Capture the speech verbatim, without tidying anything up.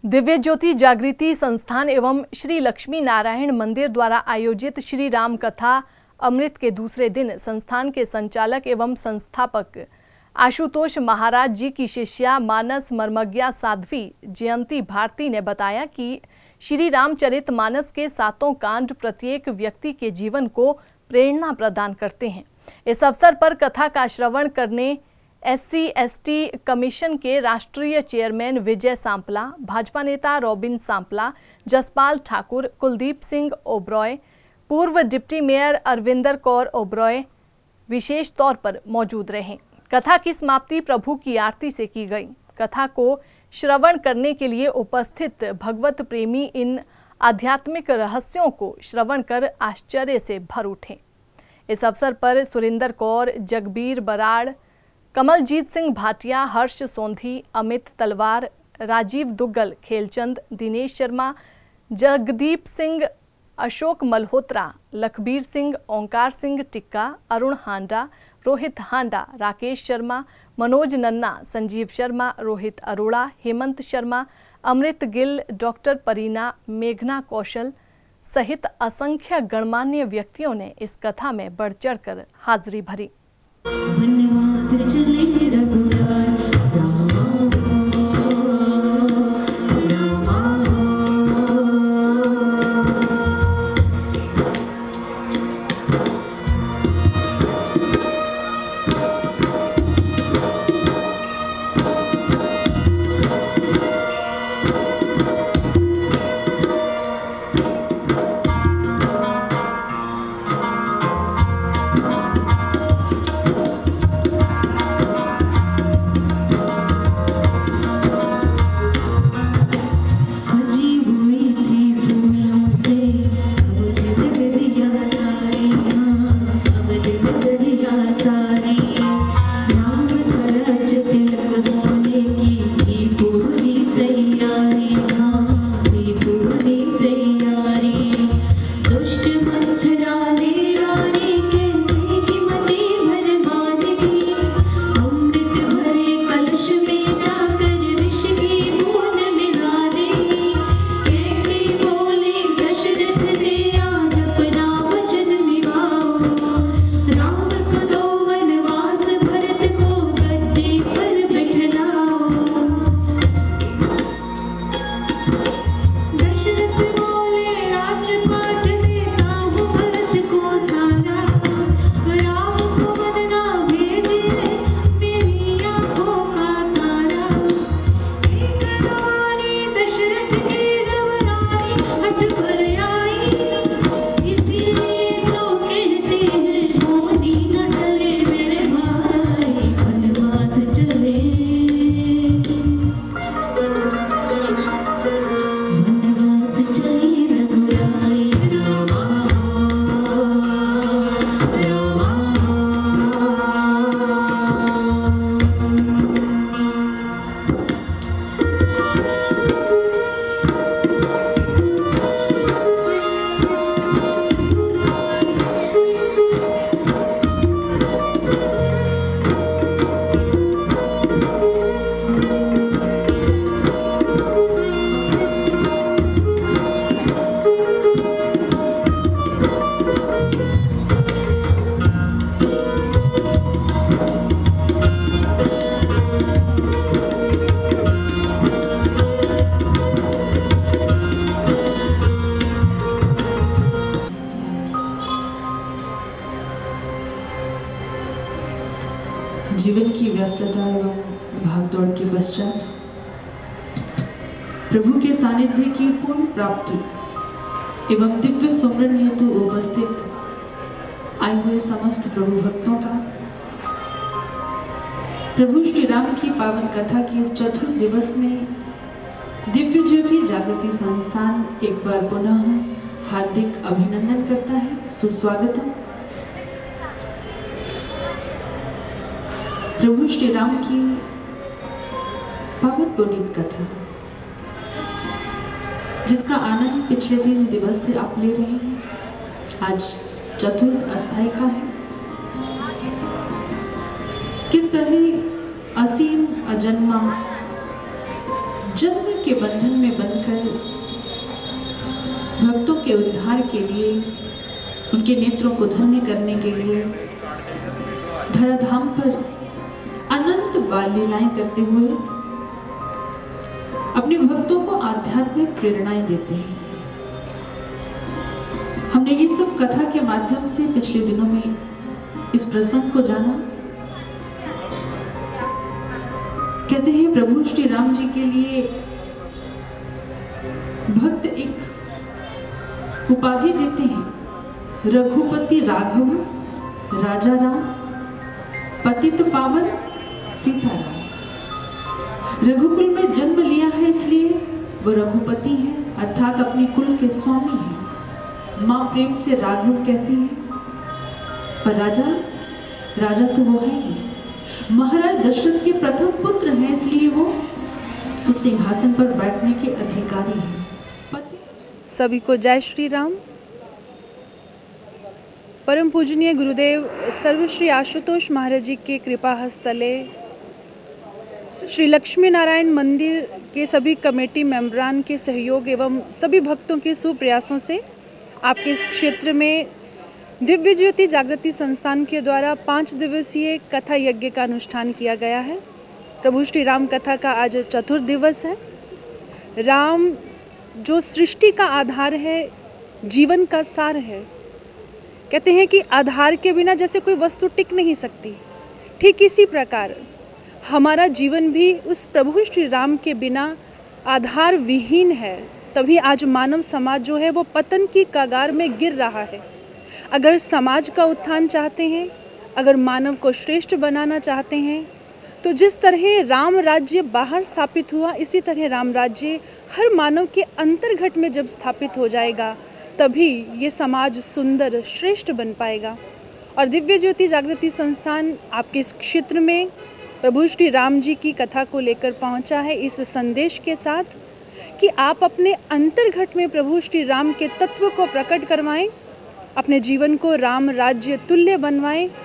दिव्य ज्योति जागृति संस्थान एवं श्री लक्ष्मी नारायण मंदिर द्वारा आयोजित श्री राम कथा अमृत के दूसरे दिन संस्थान के संचालक एवं संस्थापक आशुतोष महाराज जी की शिष्या मानस मर्मज्ञा साध्वी जयंती भारती ने बताया कि श्री रामचरित मानस के सातों कांड प्रत्येक व्यक्ति के जीवन को प्रेरणा प्रदान करते हैं। इस अवसर पर कथा का श्रवण करने एससी एसटी कमीशन के राष्ट्रीय चेयरमैन विजय सांपला, भाजपा नेता रॉबिन सांपला, जसपाल ठाकुर, कुलदीप सिंह ओब्रॉय, पूर्व डिप्टी मेयर अरविंदर कौर ओब्रॉय विशेष तौर पर मौजूद रहे। कथा की समाप्ति प्रभु की आरती से की गई। कथा को श्रवण करने के लिए उपस्थित भगवत प्रेमी इन आध्यात्मिक रहस्यों को श्रवण कर आश्चर्य से भर उठे। इस अवसर पर सुरिंदर कौर, जगबीर बराड़, कमलजीत सिंह भाटिया, हर्ष सोंधी, अमित तलवार, राजीव दुग्गल, खेलचंद, दिनेश शर्मा, जगदीप सिंह, अशोक मल्होत्रा, लखबीर सिंह, ओंकार सिंह टिक्का, अरुण हांडा, रोहित हांडा, राकेश शर्मा, मनोज नन्ना, संजीव शर्मा, रोहित अरोड़ा, हेमंत शर्मा, अमृत गिल, डॉक्टर परीना, मेघना कौशल सहित असंख्य गणमान्य व्यक्तियों ने इस कथा में बढ़ चढ़कर हाजिरी भरी। जीवन की व्यस्तता एवं भागदौड़ के पश्चात प्रभु के सानिध्य की पूर्ण प्राप्ति एवं दिव्य सुमरन हेतु उपस्थित आए हुए समस्त प्रभु भक्तों का प्रभु श्री राम की पावन कथा के इस चतुर्थ दिवस में दिव्य ज्योति जागृति संस्थान एक बार पुनः हार्दिक अभिनंदन करता है, सुस्वागतम। प्रभु श्री राम की पावन पुनीत कथा जिसका आनंद पिछले तीन दिवस से आप ले रहे हैं, आज चतुर्थ अस्थायी का है। किस तरह असीम अजन्मा जन्म के बंधन में बंधकर भक्तों के उद्धार के लिए, उनके नेत्रों को धन्य करने के लिए धराधाम पर अनंत बाल लीलाएं करते हुए अपने भक्तों को आध्यात्मिक प्रेरणाएं देते हैं। हमने ये सब कथा के माध्यम से पिछले दिनों में इस प्रसंग को जाना। कहते हैं प्रभु श्री राम जी के लिए भक्त एक उपाधि देते हैं, रघुपति राघव राजा राम पतित पावन सीताराम। रघुकुल में जन्म लिया है इसलिए वो रघुपति है, अर्थात अपने कुल के स्वामी है। मां प्रेम से राघव कहती है, पर राजा राजा तो वो है ही, महाराज दशरथ के प्रथम पुत्र हैं, इसलिए वो उस सिंहासन पर बैठने के अधिकारी हैं। सभी को जय श्री राम। परम पूजनीय गुरुदेव सर्वश्री आशुतोष महाराज जी के कृपा हस्तले श्री लक्ष्मी नारायण मंदिर के सभी कमेटी मेंबरान के सहयोग एवं सभी भक्तों के सुप्रयासों से आपके इस क्षेत्र में दिव्य ज्योति जागृति संस्थान के द्वारा पाँच दिवसीय कथा यज्ञ का अनुष्ठान किया गया है। प्रभु श्री राम कथा का आज चतुर्थ दिवस है। राम जो सृष्टि का आधार है, जीवन का सार है। कहते हैं कि आधार के बिना जैसे कोई वस्तु टिक नहीं सकती, ठीक इसी प्रकार हमारा जीवन भी उस प्रभु श्री राम के बिना आधार विहीन है। तभी आज मानव समाज जो है वो पतन की कगार में गिर रहा है। अगर समाज का उत्थान चाहते हैं, अगर मानव को श्रेष्ठ बनाना चाहते हैं, तो जिस तरह राम राज्य बाहर स्थापित हुआ, इसी तरह राम राज्य हर मानव के अंतर्घट में जब स्थापित हो जाएगा, तभी ये समाज सुंदर श्रेष्ठ बन पाएगा। और दिव्य ज्योति जागृति संस्थान आपके इस क्षेत्र में प्रभु श्री राम जी की कथा को लेकर पहुंचा है, इस संदेश के साथ कि आप अपने अंतर्घट में प्रभु श्री राम के तत्व को प्रकट करवाएं, अपने जीवन को राम राज्य तुल्य बनवाएं